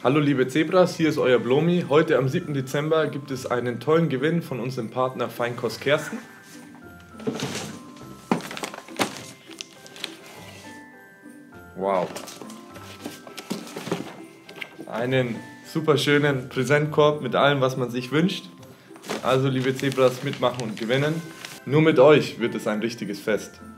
Hallo liebe Zebras, hier ist euer Blomi. Heute am 7. Dezember gibt es einen tollen Gewinn von unserem Partner Feinkost Kersten. Wow. Einen super schönen Präsentkorb mit allem, was man sich wünscht. Also liebe Zebras, mitmachen und gewinnen. Nur mit euch wird es ein richtiges Fest.